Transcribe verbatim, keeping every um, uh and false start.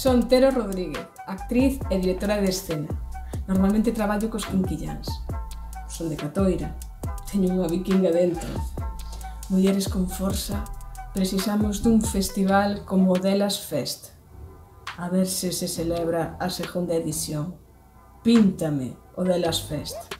Son Tero Rodríguez, actriz e directora de escena. Normalmente traballo cos quinquilláns. Son de Catoira. Teño unha vikinga dentro. Mulleres con forza, precisamos dun festival como o Delas Fest. A ver se se celebra a segunda edición. Píntame o Delas Fest.